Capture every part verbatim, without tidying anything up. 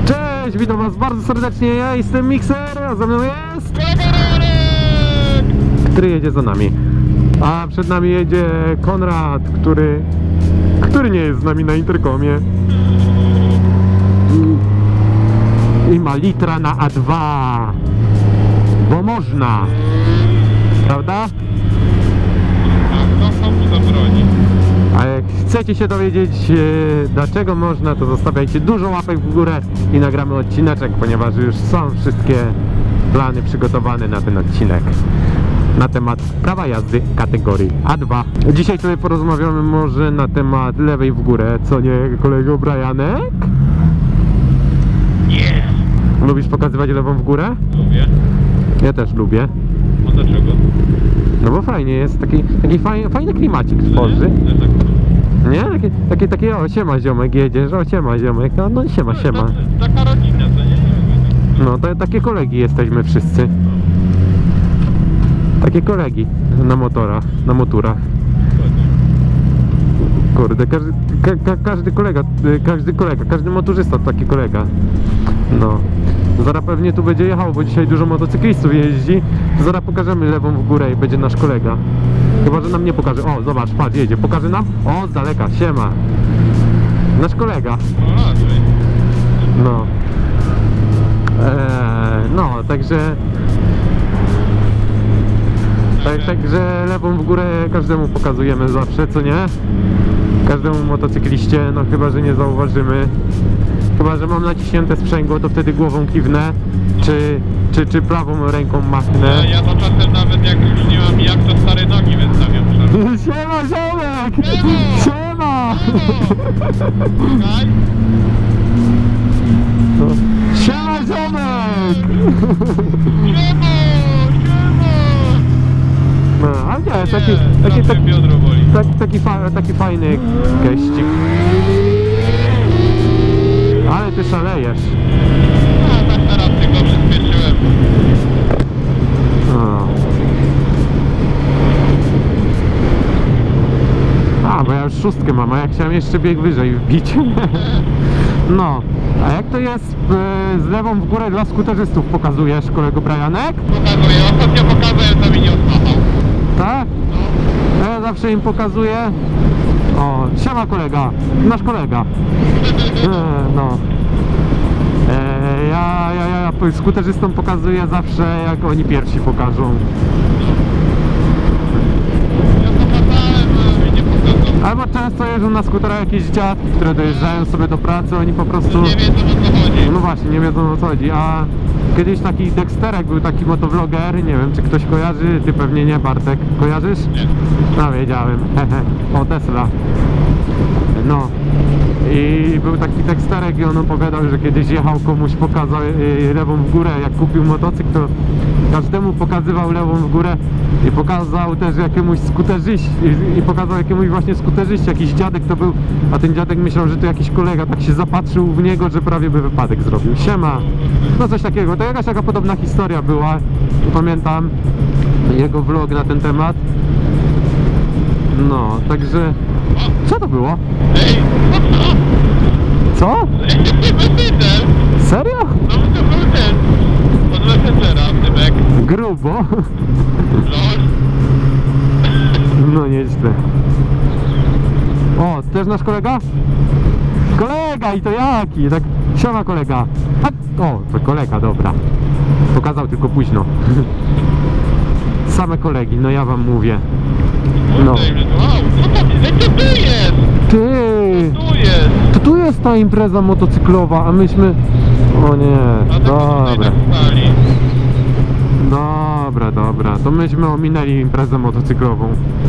Cześć, witam was bardzo serdecznie, ja jestem Mixer, a za mną jest... który jedzie za nami. A przed nami jedzie Konrad, który... który nie jest z nami na interkomie. I, i ma litra na A dwa. Bo można. Prawda? A kto komu zabroni? A jak chcecie się dowiedzieć, e, dlaczego można, to zostawiajcie dużo łapek w górę i nagramy odcineczek, ponieważ już są wszystkie plany przygotowane na ten odcinek na temat prawa jazdy kategorii A dwa. Dzisiaj sobie porozmawiamy może na temat lewej w górę, co nie, kolego Brianek? Nie. Lubisz pokazywać lewą w górę? Lubię. Ja też lubię. A dlaczego? No bo fajnie jest, taki, taki fajny, fajny klimacik tworzy. Nie, tak. Nie? Takie, takie, takie, o siema ziomek jedziesz, o siema ziomek, no, no siema, siema. Ta, taka rodzina, to nie? No to takie kolegi jesteśmy wszyscy. Takie kolegi na motorach, na motorach. Kurde, każdy, ka, ka, każdy kolega, każdy kolega, każdy motorzysta to taki kolega. No. Zaraz pewnie tu będzie jechał, bo dzisiaj dużo motocyklistów jeździ. Zaraz pokażemy lewą w górę i będzie nasz kolega. Chyba, że nam nie pokaże. O, zobacz, patrz, jedzie. Pokaże nam? O, z daleka, siema. Nasz kolega. No. Eee, no, także... Tak, także lewą w górę każdemu pokazujemy zawsze, co nie? Każdemu motocykliście, no chyba, że nie zauważymy. Chyba, że mam naciśnięte sprzęgło, to wtedy głową kiwnę, czy, czy, czy prawą ręką machnę. Ja, ja to czasem nawet jak już nie mam jak, to stare nogi wystawiam. Siema ziomek! Siema! Czekaj. No. Siema ziomek! Siema, siema! No, ale nie, taki, taki, taki, taki, biodro boli. taki, taki, fa, taki fajny geścik. Ale ty szalejesz. A tak teraz tylko przyspieszyłem. O. A, bo ja już szóstkę mam, a ja chciałem jeszcze bieg wyżej wbić. No, a jak to jest e, z lewą w górę dla skuterzystów pokazujesz, kolego Brianek? Pokazuję, ostatnio pokazuję, to mi nie odmachał. Tak? No. Ja zawsze im pokazuję. O, siema kolega, nasz kolega. E, no. E, ja, ja, ja skuterzystom pokazuję zawsze, jak oni pierwsi pokażą. Ja pokazałem, ale mi nie pokazał. Albo często jeżdżą na skuterach jakieś dziadki, które dojeżdżają sobie do pracy, oni po prostu... Nie wiedzą, o co chodzi. No właśnie, nie wiedzą, o co chodzi, a kiedyś taki Dexterek był, taki motovloger, nie wiem, czy ktoś kojarzy, ty pewnie nie, Bartek, kojarzysz? Nie. No, wiedziałem, hehe, o Tesla. No. I był taki Dexterek i on opowiadał, że kiedyś jechał komuś, pokazał yy, lewą w górę, jak kupił motocykl, to każdemu pokazywał lewą w górę i pokazał też jakiemuś skuterzyście i, i pokazał jakiemuś właśnie skuterzyście, jakiś dziadek to był, a ten dziadek myślał, że to jakiś kolega, tak się zapatrzył w niego, że prawie by wypadek zrobił. Siema! No coś takiego, to jakaś taka podobna historia była, pamiętam jego vlog na ten temat. No, także... Co to było? Ej, co? Co? Messenger. Serio? No to był ten. Od Messengera, Tymek. Grubo. Lol. No nieźle. O, też nasz kolega? Kolega i to jaki? Tak, siema kolega. A, o, to kolega, dobra. Pokazał tylko późno. Same kolegi, no ja wam mówię. No. Wow, co to? Ej, co tu jest? Ty! Tu jest. To tu jest ta impreza motocyklowa, a myśmy... O nie, A tak dobra. tutaj napisali. Dobra, dobra, to myśmy ominęli imprezę motocyklową.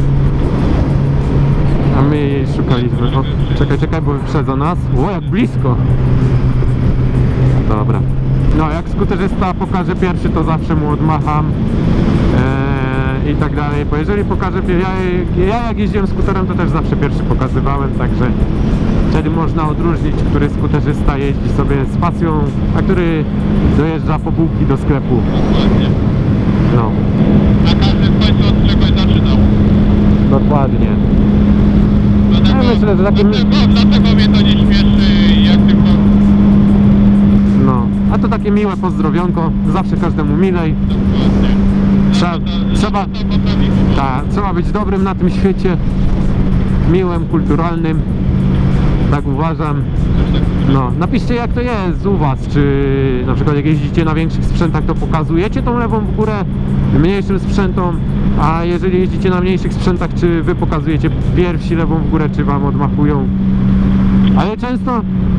A my jej szukaliśmy. O, czekaj, czekaj, bo wyprzedza nas. O, jak blisko. Dobra. No, jak skuterzysta pokaże pierwszy, to zawsze mu odmacham. Eee, I tak dalej, bo jeżeli pokaże... Ja, ja jak jeździłem skuterem, to też zawsze pierwszy pokazywałem, także... Wtedy można odróżnić, który skuterzysta jeździ sobie z pasją, a który dojeżdża po bułki do sklepu. Dokładnie. No. Na każdym końcu od czegoś zaczynał. Dokładnie. Dlatego, Ja myślę, że takim... dlatego, dlatego mnie to nie śmieszy, jak tylko A to takie miłe pozdrowionko, zawsze każdemu milej. Dokładnie. Trzeba, No, to, trzeba, to potrafi humor. ta, trzeba być dobrym na tym świecie, miłym, kulturalnym, tak uważam. Też tak mówię. No, napiszcie jak to jest u was, czy na przykład jak jeździcie na większych sprzętach, to pokazujecie tą lewą w górę mniejszym sprzętom, a jeżeli jeździcie na mniejszych sprzętach, czy wy pokazujecie pierwsi lewą w górę, czy wam odmachują. Ale często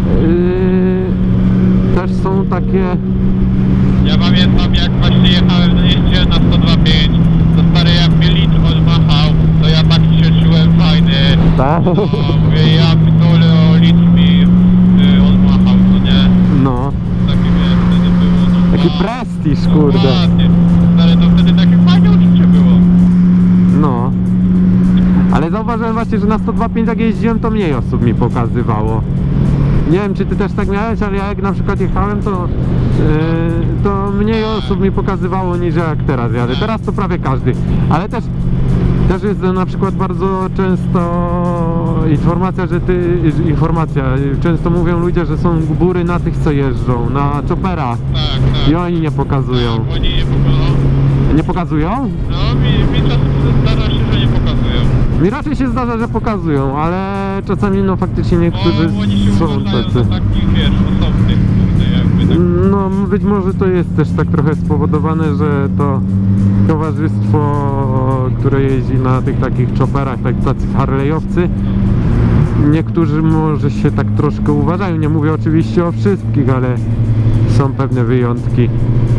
yy, też są takie... Ja pamiętam jak właśnie jechałem, jeździłem na sto dwa pięć, to stary jak mnie licz odmachał, to ja tak się czułem fajny. Tak? No, mówię, ja pitole, o licz mi y, odmachał, co nie? No, Takie wiesz, wtedy było, no taki wow. prestiż, kurde. Dokładnie. Stary, to wtedy takie fajne uczucie było. No. Ale zauważyłem właśnie, że na sto dwa pięć jak jeździłem, to mniej osób mi pokazywało. Nie wiem, czy ty też tak miałeś, ale ja jak na przykład jechałem, to yy, to mniej osób mi pokazywało niż jak teraz jadę. Teraz to prawie każdy. Ale też też jest na przykład bardzo często informacja, że ty informacja, często mówią ludzie, że są góry na tych, co jeżdżą, na chopperach Tak, tak. i oni nie pokazują. Tak, oni nie pokazują. Nie pokazują? No, mi, mi czasem zdarza się, że nie pokazują. Mi raczej się zdarza, że pokazują, ale czasami no faktycznie niektórzy Bo oni się są uważają tacy. za takich, wiesz, osobnych, kurde, jakby tak. No być może to jest też tak trochę spowodowane, że to towarzystwo, które jeździ na tych takich chopperach, tak tacy harley'owcy, niektórzy może się tak troszkę uważają, nie mówię oczywiście o wszystkich, ale są pewne wyjątki.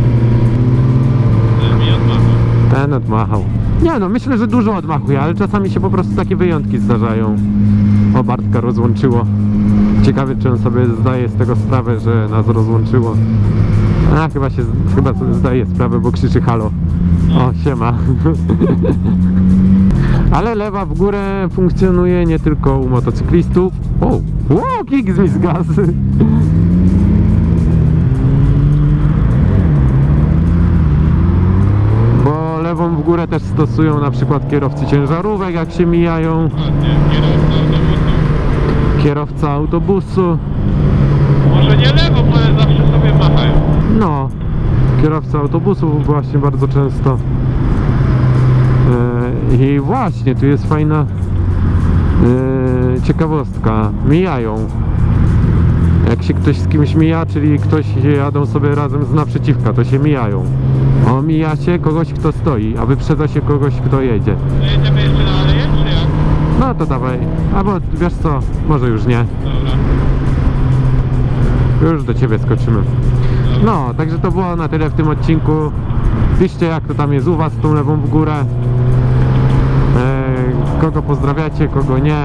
Że mi odmachał. Ten odmachał. Nie no, myślę, że dużo odmachuje, ale czasami się po prostu takie wyjątki zdarzają. O, Bartka rozłączyło. Ciekawe, czy on sobie zdaje z tego sprawę, że nas rozłączyło. A, chyba się chyba sobie zdaje sprawę, bo krzyczy halo. O, siema. Ale lewa w górę funkcjonuje nie tylko u motocyklistów. O, o, kiks mi zgasł. Bo lewą w górę też stosują na przykład kierowcy ciężarówek, jak się mijają. Dokładnie, kierowca autobusu. Kierowca autobusu. Może nie lewo, ale zawsze sobie machają. No, kierowca autobusów właśnie bardzo często. E, I właśnie, tu jest fajna e, ciekawostka. Mijają. Jak się ktoś z kimś mija, czyli ktoś jadą sobie razem z naprzeciwka, to się mijają. Omija się kogoś, kto stoi, a wyprzedza się kogoś, kto jedzie. To jedziemy jeszcze na aleję, czy jak? No to dawaj. Albo wiesz co, może już nie. Dobra. Już do ciebie skoczymy. No, także to było na tyle w tym odcinku. Piszcie, jak to tam jest u was z tą lewą w górę. E, kogo pozdrawiacie, kogo nie.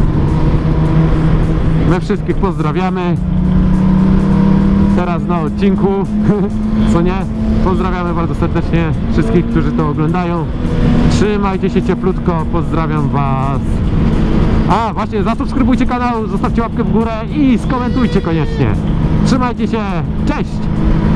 My wszystkich pozdrawiamy. Teraz na odcinku, co nie? Pozdrawiamy bardzo serdecznie wszystkich, którzy to oglądają. Trzymajcie się cieplutko, pozdrawiam was. A, właśnie, zasubskrybujcie kanał, zostawcie łapkę w górę i skomentujcie koniecznie. Trzymajcie się, cześć!